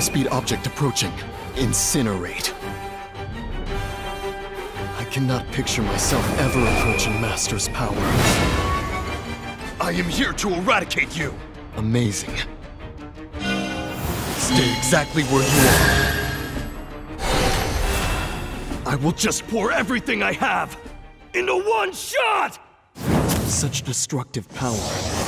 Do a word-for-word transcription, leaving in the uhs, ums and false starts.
high-speed object approaching. Incinerate. I cannot picture myself ever approaching Master's power. I am here to eradicate you! Amazing. Stay exactly where you are. I will just pour everything I have into one shot! Such destructive power.